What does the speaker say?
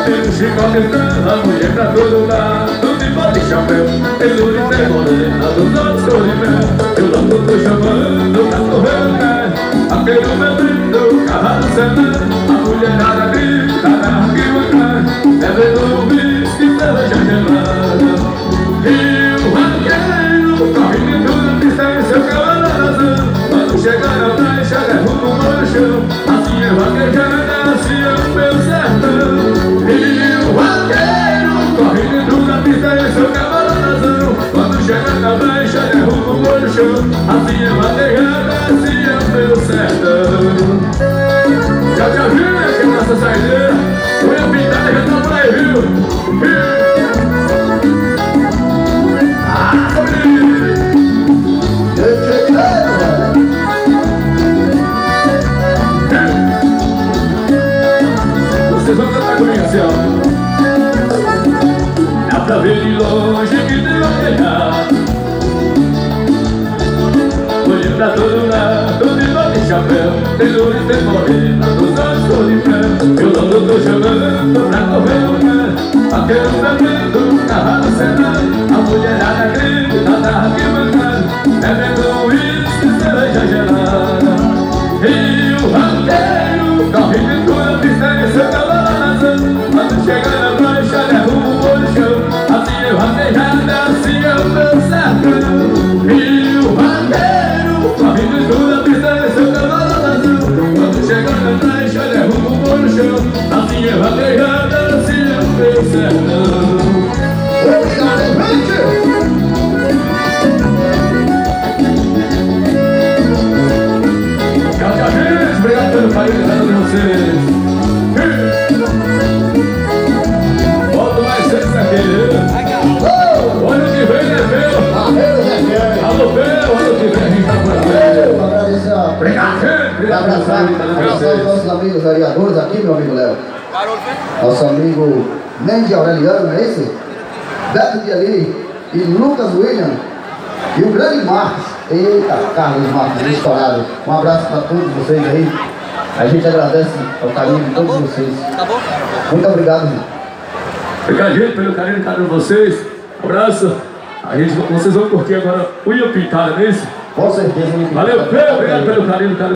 Tem um chicote a mulher pra todo lado, de bode e chapéu, tem luz e tem morena, dos olhos cor de mel. Eu logo tô chamando pra correr o pé, aquele bebendo, cavalo semana. A mulherada grita na arquibancada, bebendo um whisky, cerveja gelada. E o vaqueiro corre dentro da pista em seu cavalo azul. Quando chegar na prancha, derruba o molho no chão. Assim é vaquejada, assim é o meu sertão. E o vaqueiro corre dentro da pista em seu cavalo azul. Quando chegar na prancha, derruba o molho no chão. Assim é vaquejada, assim é o meu sertão. Já te ouviu, né, que é nossa saideira? Unha pintada já tá por aí, viu? Vocês vão cantar comigo assim, ó. Dá pra ver de longe que tem vaquejar, olhando pra todo lado, de bota e chapéu, tem luz e tem morena, dos olhos cor de mel. Eu não tô chamando pra correr o pé, aquele bebendo, cavalo senado. A mulherada grita na arquibancada, bebendo um whisky, cerveja gelada. E o vaqueiro corre dentro da pista em seu cavalo azul. Quando chega na prancha, derruba o molho no chão. Assim é vaquejada, assim é o meu sertão. E o vaqueiro corre dentro da pista em seu cavalo azul. Quando chega na prancha, derruba o molho no chão. Assim é vaquejada, assim é o meu sertão. Obrigado pelo carinho de vocês. Volto mais cedo aqui. Olha o que vem, né, Peu? Alô, Peu, olha o que vem, a gente tá por aí. Obrigado, abraçar os nossos amigos vereadores aqui, meu amigo Léo. Nosso amigo Nendi Aureliano, não é esse? Beto Diali e Lucas William. E o grande Marcos. Eita, Carlos Marcos, estourado. Um abraço para todos vocês aí. A gente agradece o carinho de todos vocês. Tá bom? Muito obrigado, irmão. Obrigado, gente, pelo carinho de cada um de vocês. Abraço. Vocês vão curtir agora unha pintada, não é isso? Com certeza. Valeu, Peu, obrigado pelo carinho.